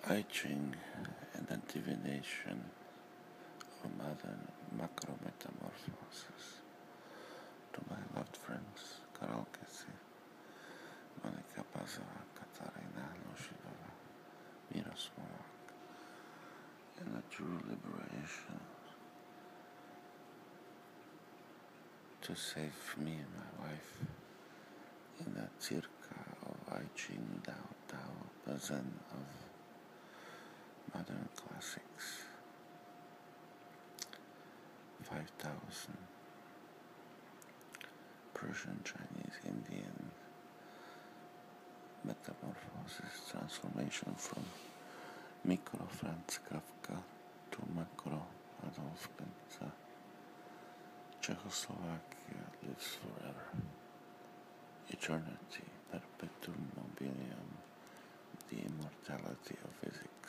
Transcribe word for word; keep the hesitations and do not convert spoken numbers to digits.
I Ching and the divination of modern macrometamorphosis. To my loved friends, Karol Kesy, Monika Bazova, Katarina Loshidova, Mira Smolak, and a true liberation to save me and my wife in the circa of I Ching Dao Tao Bazen of modern classics. Five thousand Persian, Chinese, Indian metamorphosis, transformation from micro Franz Kafka to macro Adolf Benza. Czechoslovakia lives forever. Eternity, perpetuum mobilium, the immortality of physics.